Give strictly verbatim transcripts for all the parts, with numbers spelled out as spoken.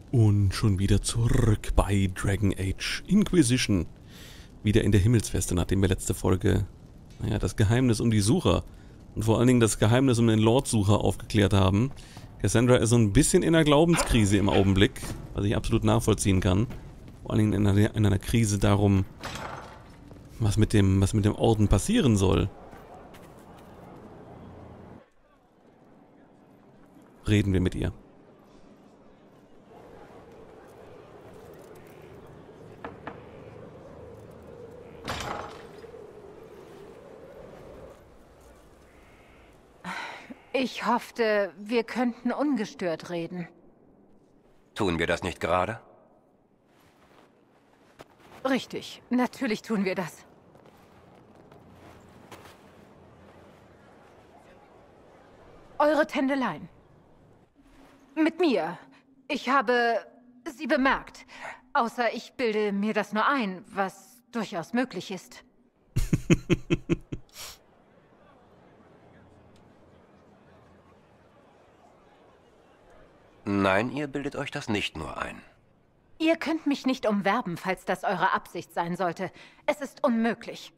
Und schon wieder zurück bei Dragon Age Inquisition. Wieder in der Himmelsfeste, nachdem wir letzte Folge, naja, das Geheimnis um die Sucher und vor allen Dingen das Geheimnis um den Lord-Sucher aufgeklärt haben. Cassandra ist so ein bisschen in einer Glaubenskrise im Augenblick, was ich absolut nachvollziehen kann. Vor allen Dingen in einer, in einer Krise darum, was mit dem, was mit dem Orden passieren soll. Reden wir mit ihr. Ich hoffte, wir könnten ungestört reden. Tun wir das nicht gerade? Richtig, natürlich tun wir das. Eure Tändeleien. Mit mir. Ich habe sie bemerkt. Außer ich bilde mir das nur ein, was durchaus möglich ist. Nein, ihr bildet euch das nicht nur ein. Ihr könnt mich nicht umwerben, falls das eure Absicht sein sollte. Es ist unmöglich.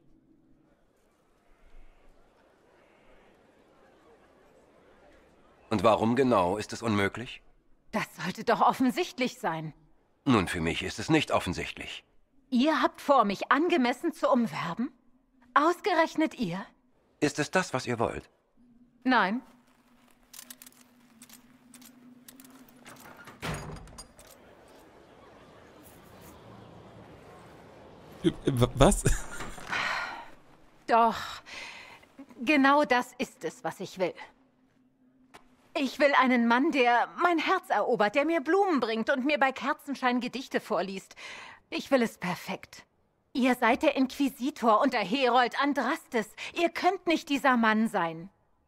Und warum genau ist es unmöglich? Das sollte doch offensichtlich sein. Nun, für mich ist es nicht offensichtlich. Ihr habt vor, mich angemessen zu umwerben? Ausgerechnet ihr? Ist es das, was ihr wollt? Nein. Was? Doch, genau das ist es, was ich will. Ich will einen Mann, der mein Herz erobert, der mir Blumen bringt und mir bei Kerzenschein Gedichte vorliest. Ich will es perfekt. Ihr seid der Inquisitor und der Herold Andrastes. Ihr könnt nicht dieser Mann sein.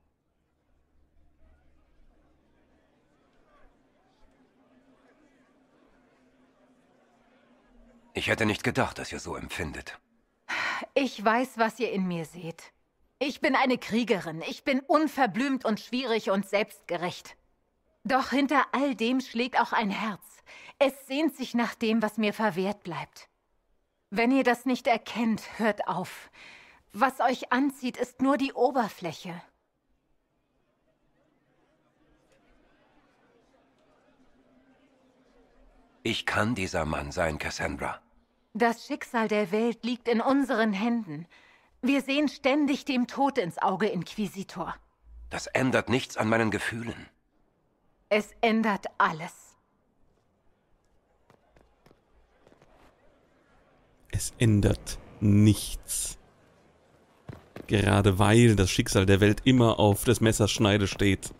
Ich hätte nicht gedacht, dass ihr so empfindet. Ich weiß, was ihr in mir seht. Ich bin eine Kriegerin. Ich bin unverblümt und schwierig und selbstgerecht. Doch hinter all dem schlägt auch ein Herz. Es sehnt sich nach dem, was mir verwehrt bleibt. Wenn ihr das nicht erkennt, hört auf. Was euch anzieht, ist nur die Oberfläche. Ich kann dieser Mann sein, Cassandra. Das Schicksal der Welt liegt in unseren Händen. Wir sehen ständig dem Tod ins Auge, Inquisitor. Das ändert nichts an meinen Gefühlen. Es ändert alles. Es ändert nichts. Gerade weil das Schicksal der Welt immer auf des Messers Schneide steht.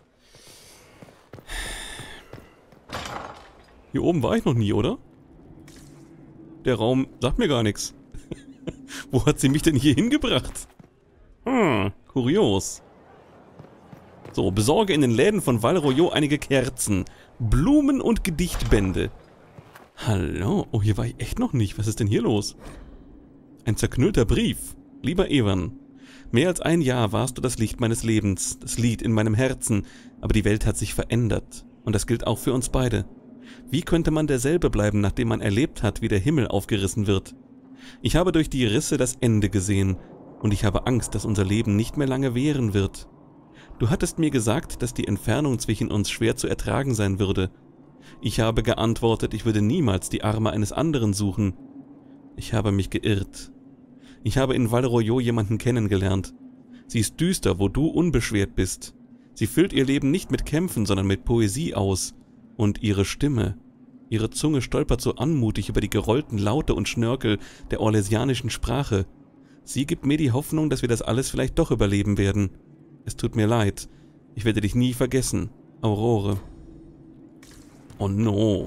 Hier oben war ich noch nie, oder? Der Raum sagt mir gar nichts. Wo hat sie mich denn hier hingebracht? Hm, kurios. So, besorge in den Läden von Val Royeaux einige Kerzen, Blumen und Gedichtbände. Hallo? Oh, hier war ich echt noch nicht. Was ist denn hier los? Ein zerknüllter Brief. Lieber Evan, mehr als ein Jahr warst du das Licht meines Lebens, das Lied in meinem Herzen, aber die Welt hat sich verändert. Und das gilt auch für uns beide. Wie könnte man derselbe bleiben, nachdem man erlebt hat, wie der Himmel aufgerissen wird? Ich habe durch die Risse das Ende gesehen, und ich habe Angst, dass unser Leben nicht mehr lange währen wird. Du hattest mir gesagt, dass die Entfernung zwischen uns schwer zu ertragen sein würde. Ich habe geantwortet, ich würde niemals die Arme eines anderen suchen. Ich habe mich geirrt. Ich habe in Val Royeaux jemanden kennengelernt. Sie ist düster, wo du unbeschwert bist. Sie füllt ihr Leben nicht mit Kämpfen, sondern mit Poesie aus. Und ihre Stimme, ihre Zunge stolpert so anmutig über die gerollten Laute und Schnörkel der orlesianischen Sprache. Sie gibt mir die Hoffnung, dass wir das alles vielleicht doch überleben werden. Es tut mir leid. Ich werde dich nie vergessen, Aurore. Oh no.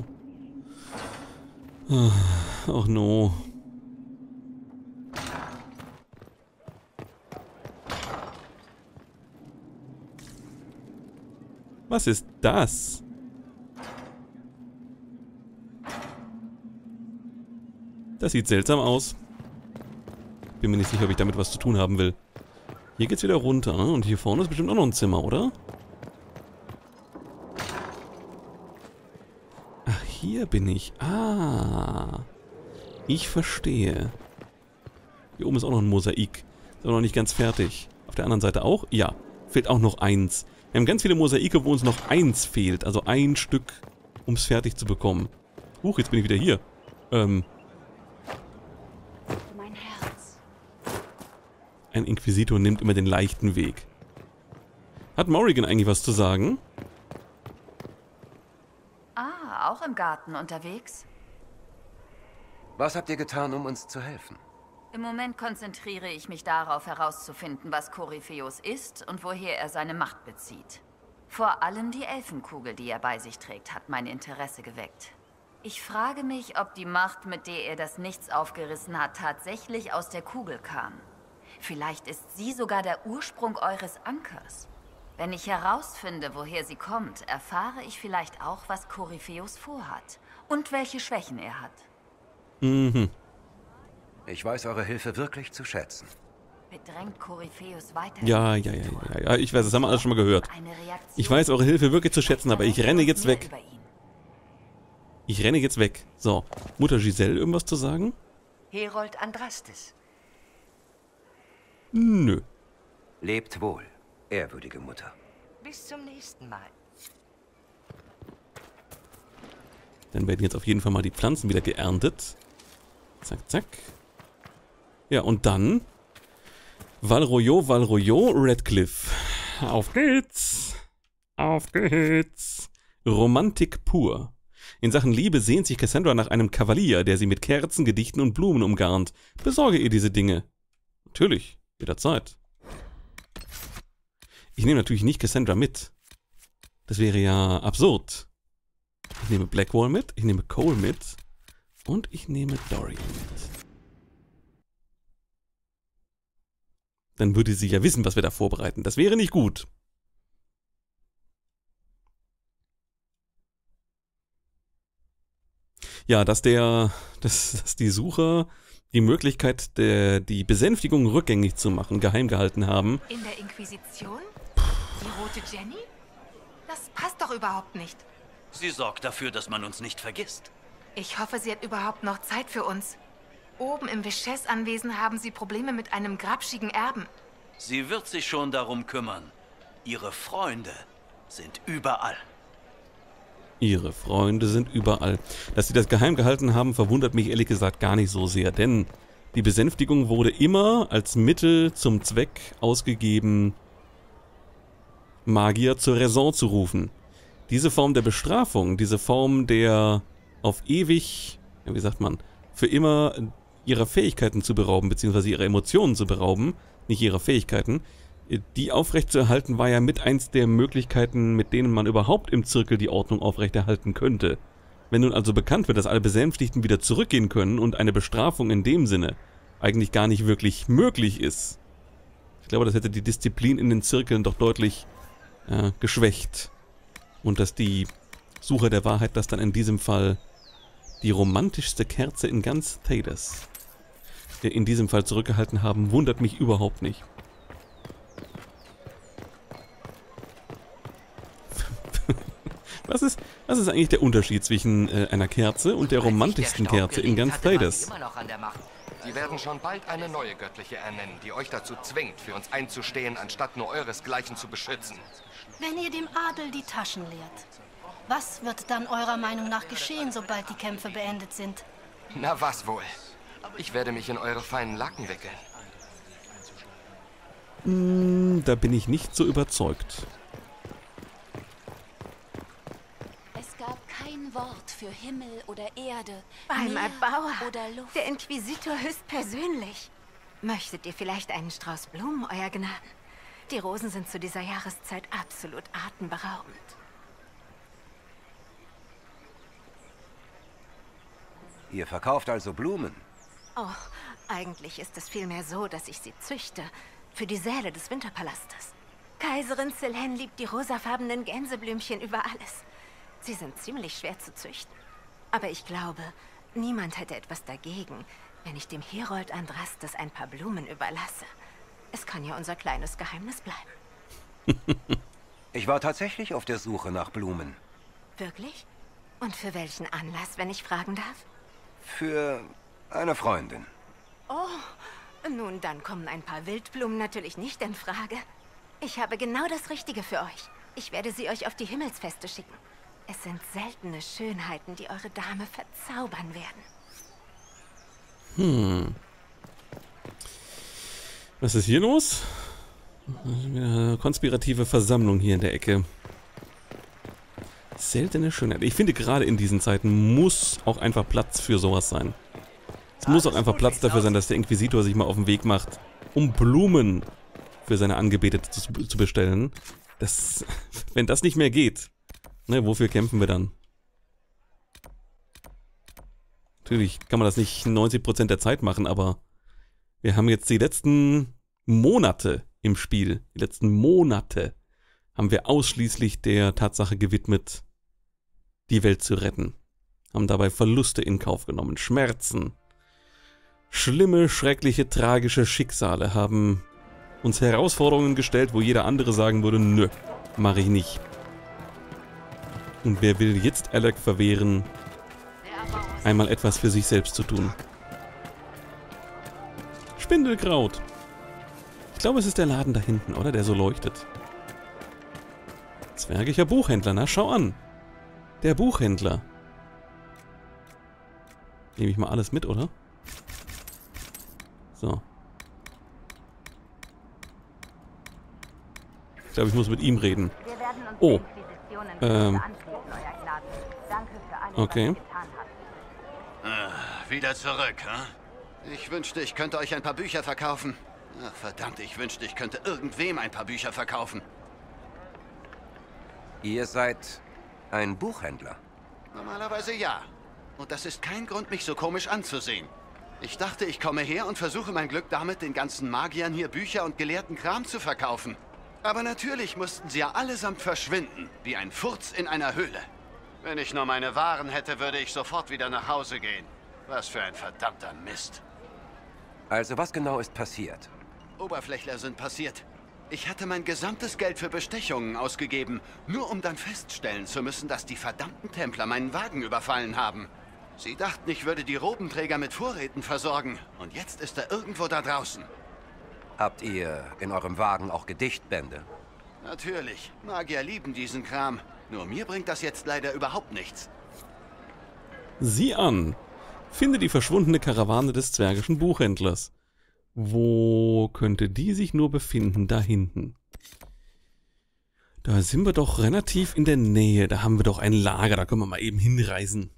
Oh no. Was ist das? Das sieht seltsam aus. Bin mir nicht sicher, ob ich damit was zu tun haben will. Hier geht's wieder runter, ne? Und hier vorne ist bestimmt auch noch ein Zimmer, oder? Ach, hier bin ich. Ah. Ich verstehe. Hier oben ist auch noch ein Mosaik. Ist aber noch nicht ganz fertig. Auf der anderen Seite auch? Ja. Fehlt auch noch eins. Wir haben ganz viele Mosaike, wo uns noch eins fehlt. Also ein Stück, um es fertig zu bekommen. Huch, jetzt bin ich wieder hier. Ähm. Mein Herz. Ein Inquisitor nimmt immer den leichten Weg. Hat Morrigan eigentlich was zu sagen? Ah, auch im Garten unterwegs? Was habt ihr getan, um uns zu helfen? Im Moment konzentriere ich mich darauf, herauszufinden, was Korypheus ist und woher er seine Macht bezieht. Vor allem die Elfenkugel, die er bei sich trägt, hat mein Interesse geweckt. Ich frage mich, ob die Macht, mit der er das Nichts aufgerissen hat, tatsächlich aus der Kugel kam. Vielleicht ist sie sogar der Ursprung eures Ankers. Wenn ich herausfinde, woher sie kommt, erfahre ich vielleicht auch, was Korypheus vorhat und welche Schwächen er hat. Mhm. Ich weiß eure Hilfe wirklich zu schätzen. Bedrängt Korypheus weiter? Ja, ja, ja, ja, ja, ich weiß, das haben wir alles schon mal gehört. Eine Reaktion. Ich weiß eure Hilfe wirklich zu schätzen, aber ich renne jetzt weg. Ich renne jetzt weg. So, Mutter Giselle, irgendwas zu sagen? Herold Andrastes. Nö. Lebt wohl, ehrwürdige Mutter. Bis zum nächsten Mal. Dann werden jetzt auf jeden Fall mal die Pflanzen wieder geerntet. Zack, zack. Ja, und dann Valroyo, Valroyo, Redcliffe. Auf geht's. Auf geht's. Romantik pur. In Sachen Liebe sehnt sich Cassandra nach einem Kavalier, der sie mit Kerzen, Gedichten und Blumen umgarnt. Besorge ihr diese Dinge. Natürlich, jederzeit. Ich nehme natürlich nicht Cassandra mit. Das wäre ja absurd. Ich nehme Blackwall mit, ich nehme Cole mit und ich nehme Dorian mit. Dann würde sie ja wissen, was wir da vorbereiten. Das wäre nicht gut. Ja, dass der, dass, dass die Sucher die Möglichkeit, der, die Besänftigung rückgängig zu machen, geheim gehalten haben. In der Inquisition? Die rote Jenny? Das passt doch überhaupt nicht. Sie sorgt dafür, dass man uns nicht vergisst. Ich hoffe, sie hat überhaupt noch Zeit für uns. Oben im Vichez-Anwesen haben sie Probleme mit einem grabschigen Erben. Sie wird sich schon darum kümmern. Ihre Freunde sind überall. Ihre Freunde sind überall. Dass sie das geheim gehalten haben, verwundert mich ehrlich gesagt gar nicht so sehr, denn die Besänftigung wurde immer als Mittel zum Zweck ausgegeben, Magier zur Raison zu rufen. Diese Form der Bestrafung, diese Form der auf ewig, ja, wie sagt man, für immer ihrer Fähigkeiten zu berauben, beziehungsweise ihrer Emotionen zu berauben, nicht ihrer Fähigkeiten, die aufrechtzuerhalten war ja mit eins der Möglichkeiten, mit denen man überhaupt im Zirkel die Ordnung aufrechterhalten könnte. Wenn nun also bekannt wird, dass alle Besänftigten wieder zurückgehen können und eine Bestrafung in dem Sinne eigentlich gar nicht wirklich möglich ist, ich glaube, das hätte die Disziplin in den Zirkeln doch deutlich äh, geschwächt. Und dass die Sucher der Wahrheit das dann in diesem Fall die romantischste Kerze in ganz Thedas in diesem Fall zurückgehalten haben, wundert mich überhaupt nicht. Was ist, was ist eigentlich der Unterschied zwischen äh, einer Kerze und der romantischsten Kerze in ganz Thedas? Sie werden schon bald eine neue Göttliche ernennen, die euch dazu zwingt, für uns einzustehen, anstatt nur euresgleichen zu beschützen. Wenn ihr dem Adel die Taschen leert, was wird dann eurer Meinung nach geschehen, sobald die Kämpfe beendet sind? Na was wohl? Ich werde mich in eure feinen Lacken wickeln. Hm, da bin ich nicht so überzeugt. Es gab kein Wort für Himmel oder Erde, Beim Meer Erbauer, oder Luft. der Inquisitor höchstpersönlich. Möchtet ihr vielleicht einen Strauß Blumen, euer Gnaden? Die Rosen sind zu dieser Jahreszeit absolut atemberaubend. Ihr verkauft also Blumen? Oh, eigentlich ist es vielmehr so, dass ich sie züchte. Für die Säle des Winterpalastes. Kaiserin Selene liebt die rosafarbenen Gänseblümchen über alles. Sie sind ziemlich schwer zu züchten. Aber ich glaube, niemand hätte etwas dagegen, wenn ich dem Herold Andrastes ein paar Blumen überlasse. Es kann ja unser kleines Geheimnis bleiben. Ich war tatsächlich auf der Suche nach Blumen. Wirklich? Und für welchen Anlass, wenn ich fragen darf? Für eine Freundin. Oh, nun dann kommen ein paar Wildblumen natürlich nicht in Frage. Ich habe genau das Richtige für euch. Ich werde sie euch auf die Himmelsfeste schicken. Es sind seltene Schönheiten, die eure Dame verzaubern werden. Hm. Was ist hier los? Eine konspirative Versammlung hier in der Ecke. Seltene Schönheit. Ich finde, gerade in diesen Zeiten muss auch einfach Platz für sowas sein. Es muss auch einfach Platz dafür sein, dass der Inquisitor sich mal auf den Weg macht, um Blumen für seine Angebetete zu, zu bestellen. Das, wenn das nicht mehr geht, ne, wofür kämpfen wir dann? Natürlich kann man das nicht neunzig Prozent der Zeit machen, aber wir haben jetzt die letzten Monate im Spiel, die letzten Monate haben wir ausschließlich der Tatsache gewidmet, die Welt zu retten. Haben dabei Verluste in Kauf genommen, Schmerzen, schlimme, schreckliche, tragische Schicksale, haben uns Herausforderungen gestellt, wo jeder andere sagen würde, nö, mache ich nicht. Und wer will jetzt Alec verwehren, einmal etwas für sich selbst zu tun? Spindelkraut. Ich glaube, es ist der Laden da hinten, oder? Der so leuchtet. Zwergischer Buchhändler, na schau an. Der Buchhändler. Nehme ich mal alles mit, oder? So. Ich glaube, ich muss mit ihm reden. Oh. Ähm. Okay. Ah, wieder zurück, hm? Ich wünschte, ich könnte euch ein paar Bücher verkaufen. Ach, verdammt, ich wünschte, ich könnte irgendwem ein paar Bücher verkaufen. Ihr seid ein Buchhändler? Normalerweise ja. Und das ist kein Grund, mich so komisch anzusehen. Ich dachte, ich komme her und versuche mein Glück damit, den ganzen Magiern hier Bücher und gelehrten Kram zu verkaufen. Aber natürlich mussten sie ja allesamt verschwinden, wie ein Furz in einer Höhle. Wenn ich nur meine Waren hätte, würde ich sofort wieder nach Hause gehen. Was für ein verdammter Mist. Also was genau ist passiert? Oberflächler sind passiert. Ich hatte mein gesamtes Geld für Bestechungen ausgegeben, nur um dann feststellen zu müssen, dass die verdammten Templer meinen Wagen überfallen haben. Sie dachten, ich würde die Robenträger mit Vorräten versorgen. Und jetzt ist er irgendwo da draußen. Habt ihr in eurem Wagen auch Gedichtbände? Natürlich. Magier lieben diesen Kram. Nur mir bringt das jetzt leider überhaupt nichts. Sieh an. Finde die verschwundene Karawane des zwergischen Buchhändlers. Wo könnte die sich nur befinden? Da hinten. Da sind wir doch relativ in der Nähe. Da haben wir doch ein Lager. Da können wir mal eben hinreisen.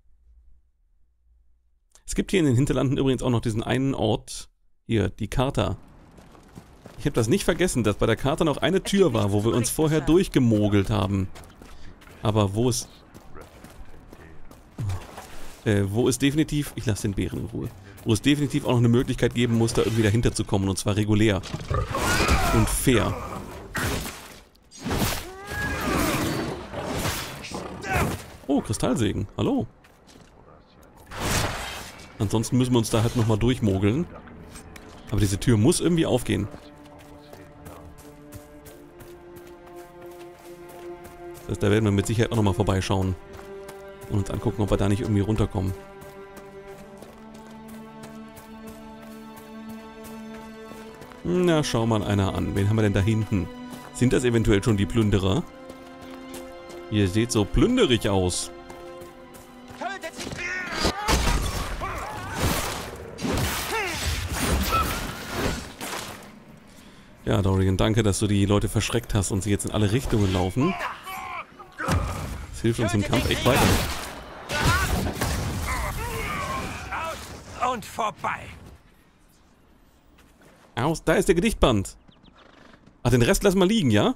Es gibt hier in den Hinterlanden übrigens auch noch diesen einen Ort. Hier, die Charta. Ich habe das nicht vergessen, dass bei der Charta noch eine Tür war, wo wir uns vorher durchgemogelt haben. Aber wo es... Äh, wo es definitiv... Ich lasse den Bären in Ruhe. Wo es definitiv auch noch eine Möglichkeit geben muss, da irgendwie dahinter zu kommen. Und zwar regulär. Und fair. Oh, Kristallsägen. Hallo. Ansonsten müssen wir uns da halt nochmal durchmogeln. Aber diese Tür muss irgendwie aufgehen. Das heißt, da werden wir mit Sicherheit auch nochmal vorbeischauen. Und uns angucken, ob wir da nicht irgendwie runterkommen. Na, schau mal einer an. Wen haben wir denn da hinten? Sind das eventuell schon die Plünderer? Ihr seht so plünderig aus. Ja, Dorian, danke, dass du die Leute verschreckt hast und sie jetzt in alle Richtungen laufen. Das hilft uns im Kampf echt weiter. Und vorbei. Aus, da ist der Gedichtband. Ach, den Rest lassen wir liegen, ja?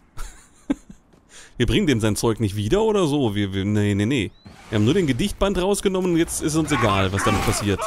Wir bringen dem sein Zeug nicht wieder oder so? Wir, wir, nee, nee, nee. Wir haben nur den Gedichtband rausgenommen und jetzt ist uns egal, was damit passiert.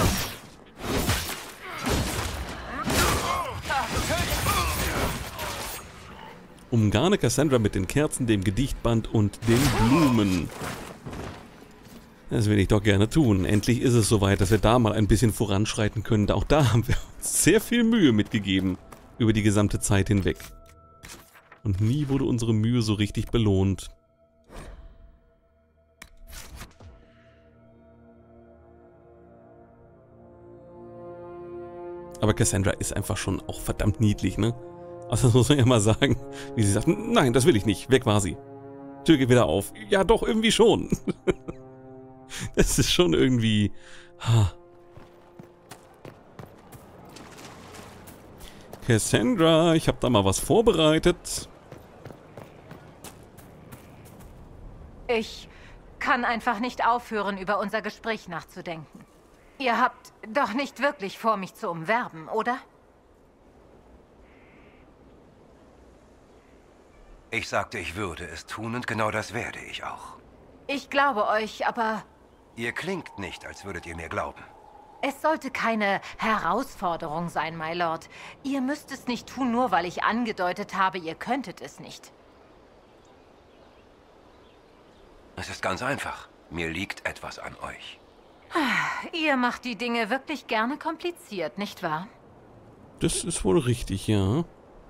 Umgarne Cassandra mit den Kerzen, dem Gedichtband und den Blumen. Das will ich doch gerne tun. Endlich ist es soweit, dass wir da mal ein bisschen voranschreiten können. Auch da haben wir uns sehr viel Mühe mitgegeben. Über die gesamte Zeit hinweg. Und nie wurde unsere Mühe so richtig belohnt. Aber Cassandra ist einfach schon auch verdammt niedlich, ne? Also das muss man ja mal sagen, wie sie sagt, nein, das will ich nicht. Weg war sie. Tür geht wieder auf. Ja, doch, irgendwie schon. Das ist schon irgendwie... Ha. Cassandra, ich habe da mal was vorbereitet. Ich kann einfach nicht aufhören, über unser Gespräch nachzudenken. Ihr habt doch nicht wirklich vor, mich zu umwerben, oder? Ich sagte, ich würde es tun und genau das werde ich auch. Ich glaube euch, aber... Ihr klingt nicht, als würdet ihr mir glauben. Es sollte keine Herausforderung sein, my Lord. Ihr müsst es nicht tun, nur weil ich angedeutet habe, ihr könntet es nicht. Es ist ganz einfach. Mir liegt etwas an euch. Ihr macht die Dinge wirklich gerne kompliziert, nicht wahr? Das ist wohl richtig, ja.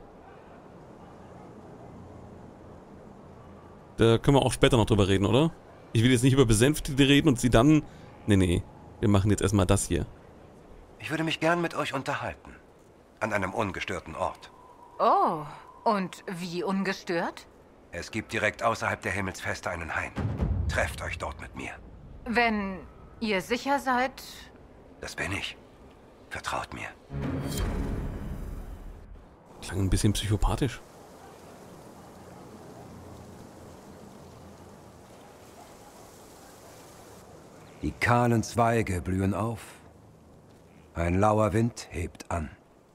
Da können wir auch später noch drüber reden, oder? Ich will jetzt nicht über Besänftigte reden und sie dann... Nee, nee. Wir machen jetzt erstmal das hier. Ich würde mich gern mit euch unterhalten. An einem ungestörten Ort. Oh, und wie ungestört? Es gibt direkt außerhalb der Himmelsfeste einen Hain. Trefft euch dort mit mir. Wenn ihr sicher seid... Das bin ich. Vertraut mir. Klang ein bisschen psychopathisch. Die kahlen Zweige blühen auf. Ein lauer Wind hebt an.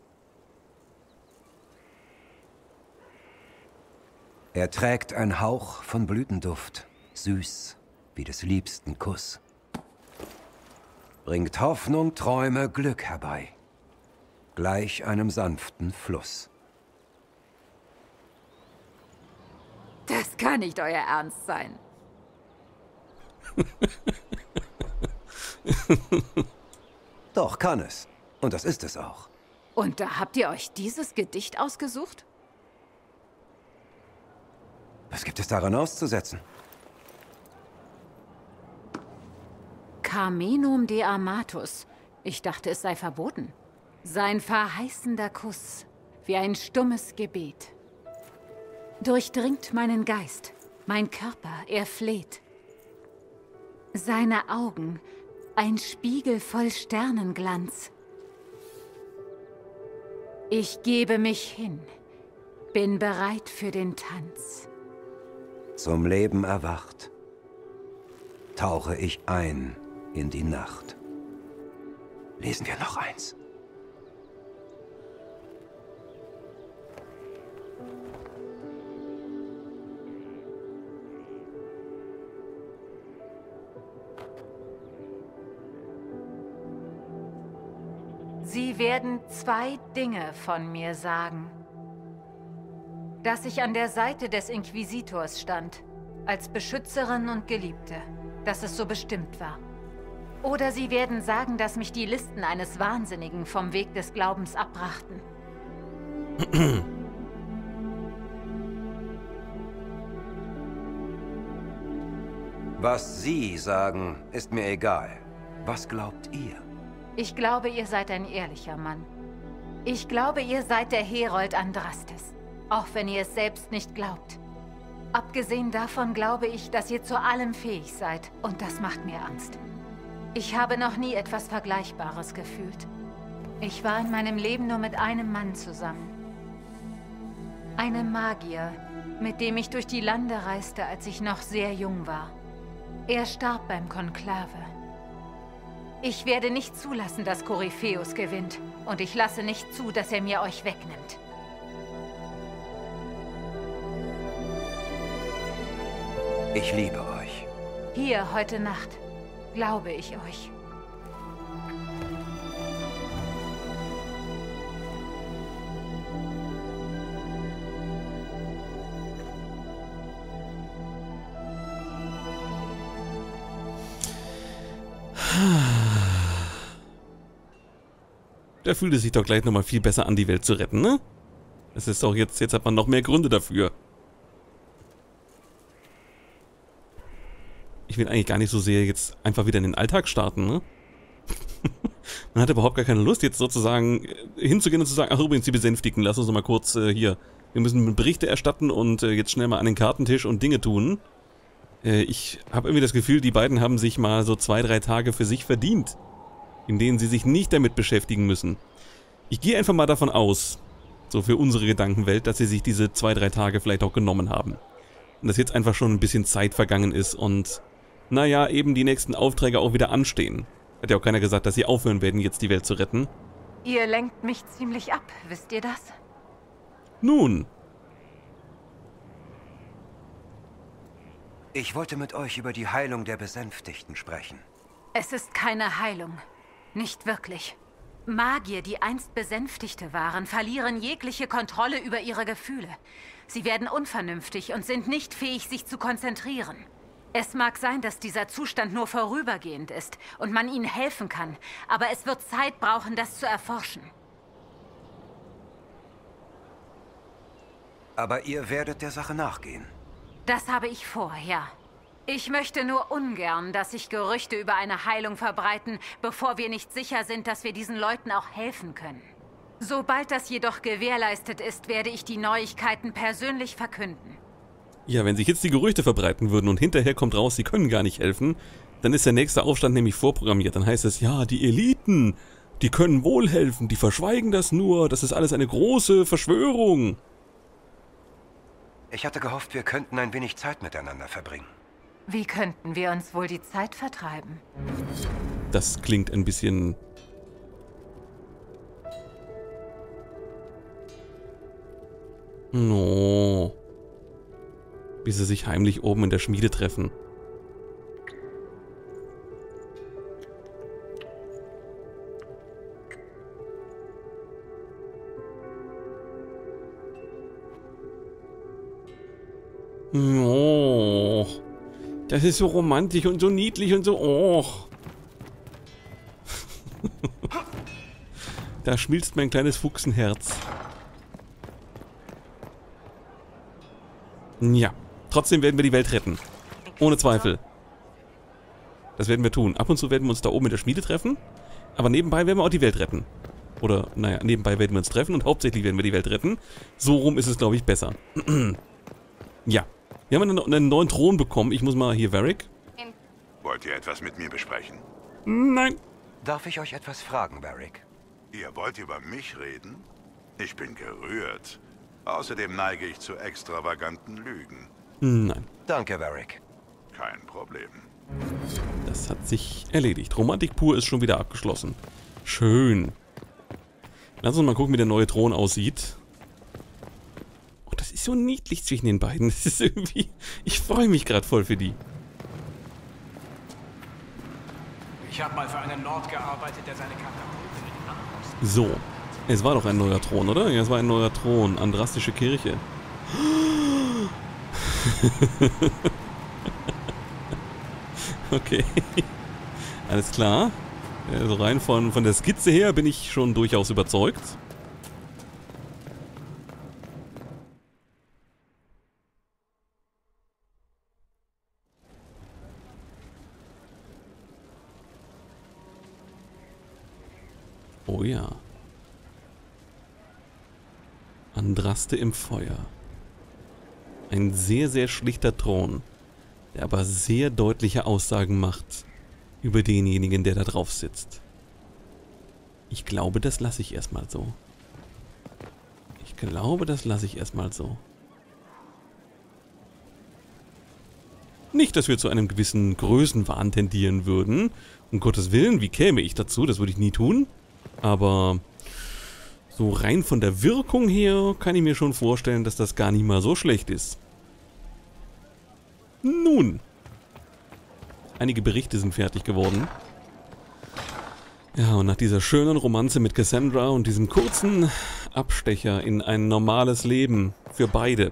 Er trägt einen Hauch von Blütenduft, süß wie des liebsten Kuss. Bringt Hoffnung, Träume, Glück herbei, gleich einem sanften Fluss. Das kann nicht euer Ernst sein. Doch, kann es. Und das ist es auch. Und da habt ihr euch dieses Gedicht ausgesucht? Was gibt es daran auszusetzen? Carmenum de Amatus. Ich dachte, es sei verboten. Sein verheißender Kuss, wie ein stummes Gebet. Durchdringt meinen Geist, mein Körper, er fleht. Seine Augen, ein Spiegel voll Sternenglanz. Ich gebe mich hin, bin bereit für den Tanz. Zum Leben erwacht, tauche ich ein in die Nacht. Lesen wir noch eins. Sie werden zwei Dinge von mir sagen. Dass ich an der Seite des Inquisitors stand, als Beschützerin und Geliebte, dass es so bestimmt war. Oder sie werden sagen, dass mich die Listen eines Wahnsinnigen vom Weg des Glaubens abbrachten. Was Sie sagen, ist mir egal. Was glaubt ihr? Ich glaube, ihr seid ein ehrlicher Mann. Ich glaube, ihr seid der Herold Andrastes, auch wenn ihr es selbst nicht glaubt. Abgesehen davon glaube ich, dass ihr zu allem fähig seid, und das macht mir Angst. Ich habe noch nie etwas Vergleichbares gefühlt. Ich war in meinem Leben nur mit einem Mann zusammen. Einem Magier, mit dem ich durch die Lande reiste, als ich noch sehr jung war. Er starb beim Konklave. Ich werde nicht zulassen, dass Koryphäus gewinnt. Und ich lasse nicht zu, dass er mir euch wegnimmt. Ich liebe euch. Hier, heute Nacht, glaube ich euch. Da fühlt es sich doch gleich nochmal viel besser an, die Welt zu retten, ne? Das ist doch jetzt, jetzt hat man noch mehr Gründe dafür. Ich will eigentlich gar nicht so sehr jetzt einfach wieder in den Alltag starten, ne? Man hat überhaupt gar keine Lust, jetzt sozusagen hinzugehen und zu sagen, ach übrigens, die Besänftigten, lass uns noch mal kurz äh, hier, wir müssen Berichte erstatten und äh, jetzt schnell mal an den Kartentisch und Dinge tun. Äh, ich habe irgendwie das Gefühl, die beiden haben sich mal so zwei, drei Tage für sich verdient, in denen sie sich nicht damit beschäftigen müssen. Ich gehe einfach mal davon aus, so für unsere Gedankenwelt, dass sie sich diese zwei, drei Tage vielleicht auch genommen haben. Und dass jetzt einfach schon ein bisschen Zeit vergangen ist und, naja, eben die nächsten Aufträge auch wieder anstehen. Hat ja auch keiner gesagt, dass sie aufhören werden, jetzt die Welt zu retten. Ihr lenkt mich ziemlich ab, wisst ihr das? Nun. Ich wollte mit euch über die Heilung der Besänftigten sprechen. Es ist keine Heilung. Nicht wirklich. Magier, die einst Besänftigte waren, verlieren jegliche Kontrolle über ihre Gefühle. Sie werden unvernünftig und sind nicht fähig, sich zu konzentrieren. Es mag sein, dass dieser Zustand nur vorübergehend ist und man ihnen helfen kann, aber es wird Zeit brauchen, das zu erforschen. Aber ihr werdet der Sache nachgehen. Das habe ich vor, ja. Ich möchte nur ungern, dass sich Gerüchte über eine Heilung verbreiten, bevor wir nicht sicher sind, dass wir diesen Leuten auch helfen können. Sobald das jedoch gewährleistet ist, werde ich die Neuigkeiten persönlich verkünden. Ja, wenn sich jetzt die Gerüchte verbreiten würden und hinterher kommt raus, sie können gar nicht helfen, dann ist der nächste Aufstand nämlich vorprogrammiert. Dann heißt es, ja, die Eliten, die können wohl helfen, die verschweigen das nur, das ist alles eine große Verschwörung. Ich hatte gehofft, wir könnten ein wenig Zeit miteinander verbringen. Wie könnten wir uns wohl die Zeit vertreiben? Das klingt ein bisschen... No. Wie sie sich heimlich oben in der Schmiede treffen. Oh, das ist so romantisch und so niedlich und so... Oh. Da schmilzt mein kleines Fuchsenherz. Ja, trotzdem werden wir die Welt retten. Ohne Zweifel. Das werden wir tun. Ab und zu werden wir uns da oben in der Schmiede treffen, aber nebenbei werden wir auch die Welt retten. Oder, naja, nebenbei werden wir uns treffen und hauptsächlich werden wir die Welt retten. So rum ist es, glaube ich, besser. Ja. Wir haben einen, einen neuen Thron bekommen. Ich muss mal hier, Varric. Wollt ihr etwas mit mir besprechen? Nein. Darf ich euch etwas fragen, Varric? Ihr wollt über mich reden? Ich bin gerührt. Außerdem neige ich zu extravaganten Lügen. Nein. Danke, Varric. Kein Problem. Das hat sich erledigt. Romantik pur ist schon wieder abgeschlossen. Schön. Lass uns mal gucken, wie der neue Thron aussieht. Oh, das ist so niedlich zwischen den beiden. Das ist irgendwie... Ich freue mich gerade voll für die. Ich habe mal für einen Lord gearbeitet, der seine Katakomben in Nahosten... So. Es war doch ein neuer Thron, oder? Ja, es war ein neuer Thron. Andrastische Kirche. Okay. Alles klar. Also rein von, von der Skizze her bin ich schon durchaus überzeugt. Oh ja. Andraste im Feuer. Ein sehr, sehr schlichter Thron, der aber sehr deutliche Aussagen macht über denjenigen, der da drauf sitzt. Ich glaube, das lasse ich erstmal so. Ich glaube, das lasse ich erstmal so. Nicht, dass wir zu einem gewissen Größenwahn tendieren würden. Um Gottes Willen, wie käme ich dazu? Das würde ich nie tun. Aber so rein von der Wirkung her kann ich mir schon vorstellen, dass das gar nicht mal so schlecht ist. Nun. Einige Berichte sind fertig geworden. Ja, und nach dieser schönen Romanze mit Cassandra und diesem kurzen Abstecher in ein normales Leben für beide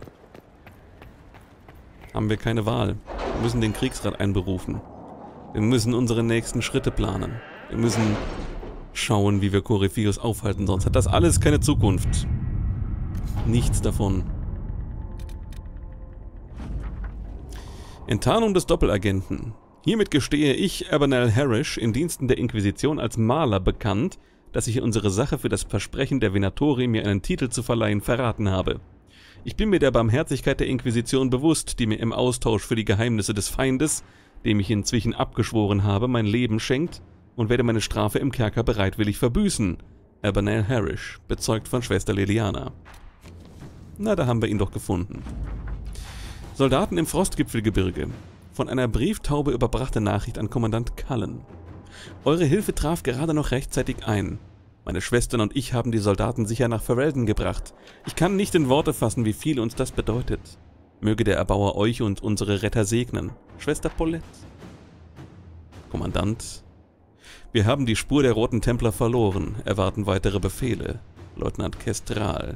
haben wir keine Wahl. Wir müssen den Kriegsrat einberufen. Wir müssen unsere nächsten Schritte planen. Wir müssen schauen, wie wir Corypheus aufhalten, sonst hat das alles keine Zukunft. Nichts davon. Enttarnung des Doppelagenten. Hiermit gestehe ich, Abernell Harris, in Diensten der Inquisition als Maler bekannt, dass ich unsere Sache für das Versprechen der Venatori, mir einen Titel zu verleihen, verraten habe. Ich bin mir der Barmherzigkeit der Inquisition bewusst, die mir im Austausch für die Geheimnisse des Feindes, dem ich inzwischen abgeschworen habe, mein Leben schenkt und werde meine Strafe im Kerker bereitwillig verbüßen. Abernell Harris, bezeugt von Schwester Leliana. Na, da haben wir ihn doch gefunden. Soldaten im Frostgipfelgebirge. Von einer Brieftaube überbrachte Nachricht an Kommandant Cullen. Eure Hilfe traf gerade noch rechtzeitig ein. Meine Schwestern und ich haben die Soldaten sicher nach Ferelden gebracht. Ich kann nicht in Worte fassen, wie viel uns das bedeutet. Möge der Erbauer euch und unsere Retter segnen. Schwester Paulette. Kommandant. Wir haben die Spur der Roten Templer verloren. Erwarten weitere Befehle. Leutnant Kestral.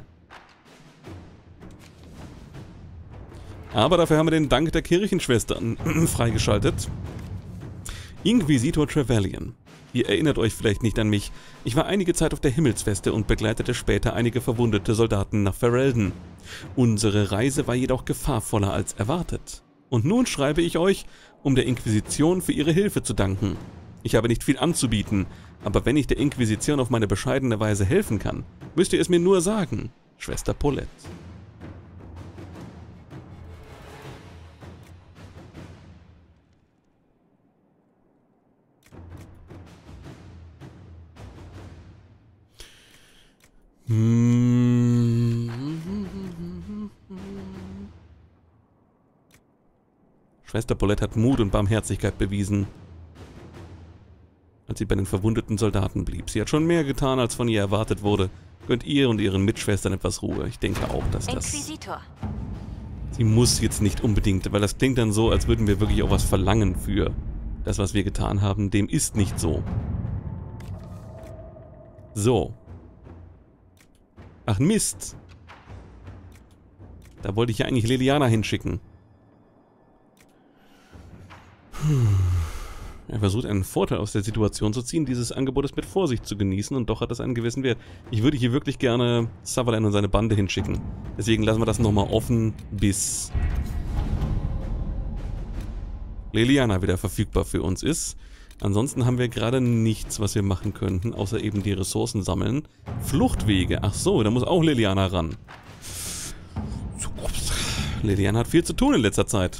Aber dafür haben wir den Dank der Kirchenschwestern freigeschaltet. Inquisitor Trevelyan. Ihr erinnert euch vielleicht nicht an mich. Ich war einige Zeit auf der Himmelsfeste und begleitete später einige verwundete Soldaten nach Ferelden. Unsere Reise war jedoch gefahrvoller als erwartet. Und nun schreibe ich euch, um der Inquisition für ihre Hilfe zu danken. Ich habe nicht viel anzubieten, aber wenn ich der Inquisition auf meine bescheidene Weise helfen kann, müsst ihr es mir nur sagen. Schwester Paulette. Schwester Paulette hat Mut und Barmherzigkeit bewiesen, als sie bei den verwundeten Soldaten blieb. Sie hat schon mehr getan, als von ihr erwartet wurde. Gönnt ihr und ihren Mitschwestern etwas Ruhe. Ich denke auch, dass das... Inquisitor. Sie muss jetzt nicht unbedingt, weil das klingt dann so, als würden wir wirklich auch was verlangen für das, was wir getan haben. Dem ist nicht so. So. Ach Mist. Da wollte ich ja eigentlich Leliana hinschicken. Er versucht einen Vorteil aus der Situation zu ziehen, dieses Angebot ist mit Vorsicht zu genießen und doch hat es einen gewissen Wert. Ich würde hier wirklich gerne Sutherland und seine Bande hinschicken. Deswegen lassen wir das nochmal offen, bis Leliana wieder verfügbar für uns ist. Ansonsten haben wir gerade nichts, was wir machen könnten, außer eben die Ressourcen sammeln. Fluchtwege. Ach so, da muss auch Leliana ran. Leliana hat viel zu tun in letzter Zeit.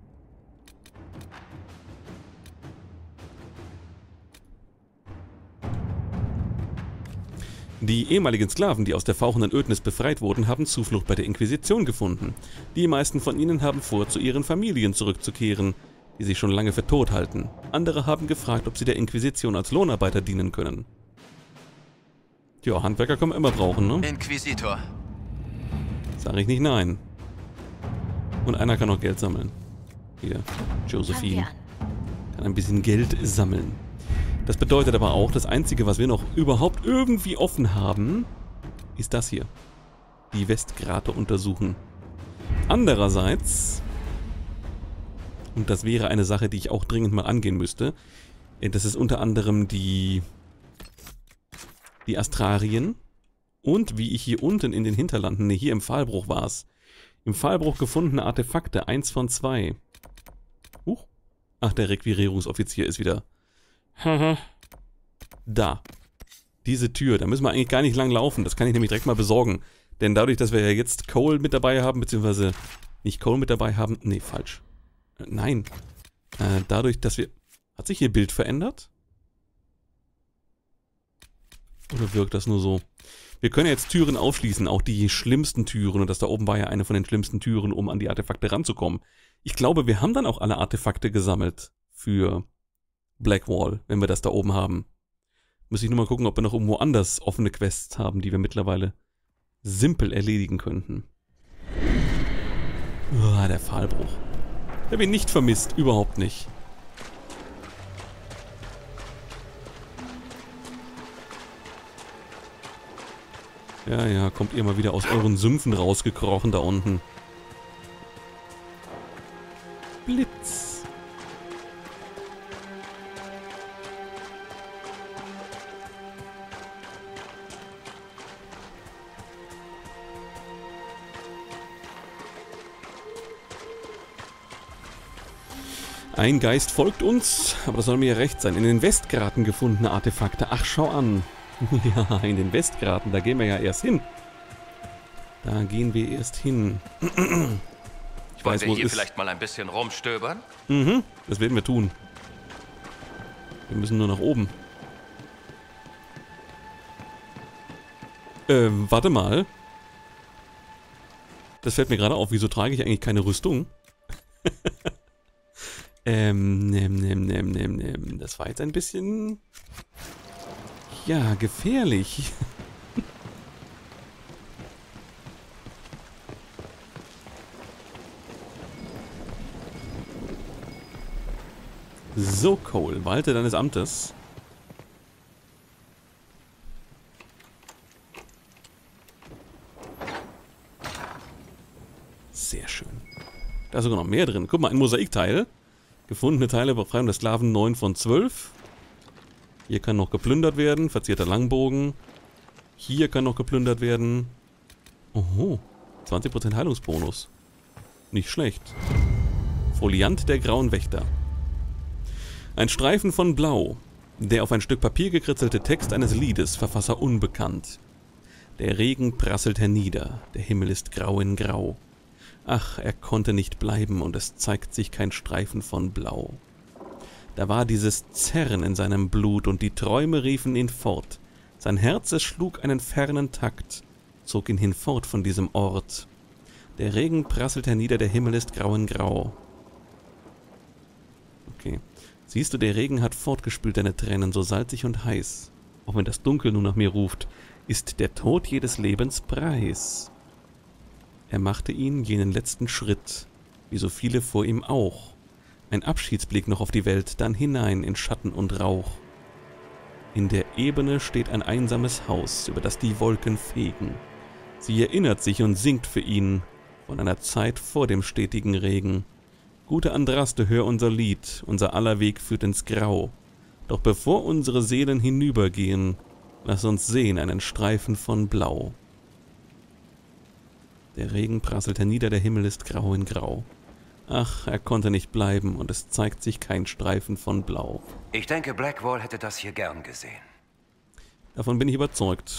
Die ehemaligen Sklaven, die aus der fauchenden Ödnis befreit wurden, haben Zuflucht bei der Inquisition gefunden. Die meisten von ihnen haben vor, zu ihren Familien zurückzukehren, die sich schon lange für tot halten. Andere haben gefragt, ob sie der Inquisition als Lohnarbeiter dienen können. Ja, Handwerker können wir immer brauchen, ne? Inquisitor. Sag ich nicht nein. Und einer kann auch Geld sammeln. Hier, Josephine. Kann ein bisschen Geld sammeln. Das bedeutet aber auch, das Einzige, was wir noch überhaupt irgendwie offen haben, ist das hier. Die Westgrate untersuchen. Andererseits, und das wäre eine Sache, die ich auch dringend mal angehen müsste, das ist unter anderem die, die Astrarien und wie ich hier unten in den Hinterlanden, ne, hier im Pfahlbruch war es, im Pfahlbruch gefundene Artefakte, eins von zwei. Huch. Ach, der Requirierungsoffizier ist wieder... Da. Diese Tür, da müssen wir eigentlich gar nicht lang laufen. Das kann ich nämlich direkt mal besorgen. Denn dadurch, dass wir ja jetzt Cole mit dabei haben, beziehungsweise nicht Cole mit dabei haben... Nee, falsch. Äh, nein. Äh, dadurch, dass wir... Hat sich hier Bild verändert? Oder wirkt das nur so? Wir können jetzt Türen aufschließen, auch die schlimmsten Türen. Und das da oben war ja eine von den schlimmsten Türen, um an die Artefakte ranzukommen. Ich glaube, wir haben dann auch alle Artefakte gesammelt für Blackwall, wenn wir das da oben haben. Muss ich nur mal gucken, ob wir noch irgendwo anders offene Quests haben, die wir mittlerweile simpel erledigen könnten. Ah, der Pfahlbruch. Ich habe ihn nicht vermisst, überhaupt nicht. Ja, ja, kommt ihr mal wieder aus euren Sümpfen rausgekrochen da unten. Blitz. Ein Geist folgt uns, aber das soll mir ja recht sein. In den Westgraten gefundene Artefakte. Ach, schau an. Ja, in den Westgraten, da gehen wir ja erst hin. Da gehen wir erst hin. Ich Wollen weiß, wir wo es hier ist. vielleicht mal ein bisschen rumstöbern? Mhm, das werden wir tun. Wir müssen nur nach oben. Ähm, warte mal. Das fällt mir gerade auf. Wieso trage ich eigentlich keine Rüstung? ähm, nehm, nehm, nehm, nehm, nehm. Das war jetzt ein bisschen... Ja, gefährlich. So, Cole, walte deines Amtes. Sehr schön. Da ist sogar noch mehr drin. Guck mal, ein Mosaikteil. Gefundene Teile Befreiung der Sklaven neun von zwölf. Hier kann noch geplündert werden. Verzierter Langbogen. Hier kann noch geplündert werden. Oho. zwanzig Prozent Heilungsbonus. Nicht schlecht. Foliant der Grauen Wächter. Ein Streifen von Blau. Der auf ein Stück Papier gekritzelte Text eines Liedes, Verfasser unbekannt. Der Regen prasselt hernieder, der Himmel ist grau in grau. Ach, er konnte nicht bleiben und es zeigt sich kein Streifen von Blau. Da war dieses Zerren in seinem Blut und die Träume riefen ihn fort. Sein Herz, es schlug einen fernen Takt, zog ihn hinfort von diesem Ort. Der Regen prasselt hernieder, der Himmel ist grau in grau. Okay. Siehst du, der Regen hat fortgespült deine Tränen, so salzig und heiß. Auch wenn das Dunkel nun nach mir ruft, ist der Tod jedes Lebens Preis. Er machte ihn jenen letzten Schritt, wie so viele vor ihm auch. Ein Abschiedsblick noch auf die Welt, dann hinein in Schatten und Rauch. In der Ebene steht ein einsames Haus, über das die Wolken fegen. Sie erinnert sich und singt für ihn von einer Zeit vor dem stetigen Regen. Gute Andraste, hör unser Lied, unser aller Weg führt ins Grau. Doch bevor unsere Seelen hinübergehen, lass uns sehen einen Streifen von Blau. Der Regen prasselt hernieder, der Himmel ist grau in grau. Ach, er konnte nicht bleiben und es zeigt sich kein Streifen von Blau. Ich denke, Blackwall hätte das hier gern gesehen. Davon bin ich überzeugt.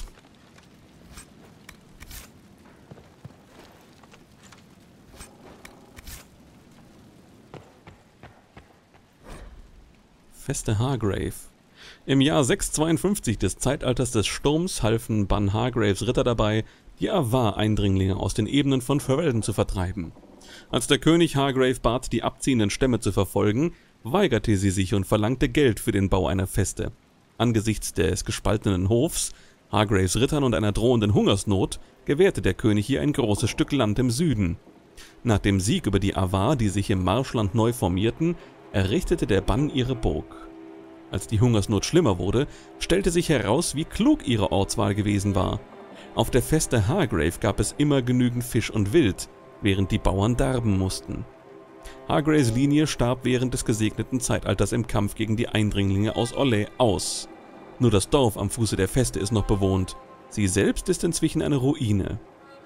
Feste Hargrave. Im Jahr sechshundertzweiundfünfzig des Zeitalters des Sturms halfen Ban Hargraves Ritter dabei, die Avar-Eindringlinge aus den Ebenen von Ferelden zu vertreiben. Als der König Hargrave bat, die abziehenden Stämme zu verfolgen, weigerte sie sich und verlangte Geld für den Bau einer Feste. Angesichts des gespaltenen Hofs, Hargraves Rittern und einer drohenden Hungersnot gewährte der König hier ein großes Stück Land im Süden. Nach dem Sieg über die Avar, die sich im Marschland neu formierten, errichtete der Bann ihre Burg. Als die Hungersnot schlimmer wurde, stellte sich heraus, wie klug ihre Ortswahl gewesen war. Auf der Feste Hargrave gab es immer genügend Fisch und Wild, während die Bauern darben mussten. Hargraves Linie starb während des gesegneten Zeitalters im Kampf gegen die Eindringlinge aus Orlais aus. Nur das Dorf am Fuße der Feste ist noch bewohnt. Sie selbst ist inzwischen eine Ruine.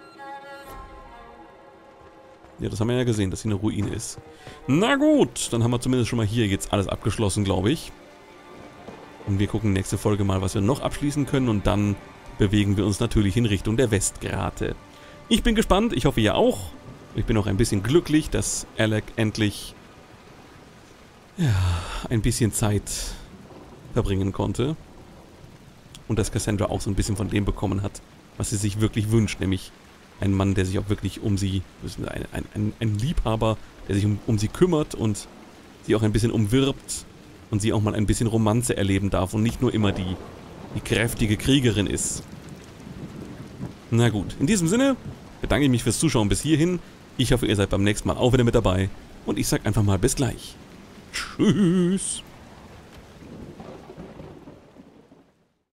Ja, das haben wir ja gesehen, dass sie eine Ruine ist. Na gut, dann haben wir zumindest schon mal hier jetzt alles abgeschlossen, glaube ich. Und wir gucken nächste Folge mal, was wir noch abschließen können. Und dann bewegen wir uns natürlich in Richtung der Westgrate. Ich bin gespannt, ich hoffe ihr auch. Ich bin auch ein bisschen glücklich, dass Alec endlich ja, ein bisschen Zeit verbringen konnte. Und dass Cassandra auch so ein bisschen von dem bekommen hat, was sie sich wirklich wünscht. Nämlich ein Mann, der sich auch wirklich um sie, ein, ein, ein Liebhaber, der sich um, um sie kümmert und sie auch ein bisschen umwirbt. Und sie auch mal ein bisschen Romanze erleben darf und nicht nur immer die, die kräftige Kriegerin ist. Na gut, in diesem Sinne bedanke ich mich fürs Zuschauen bis hierhin. Ich hoffe, ihr seid beim nächsten Mal auch wieder mit dabei. Und ich sag einfach mal bis gleich. Tschüss.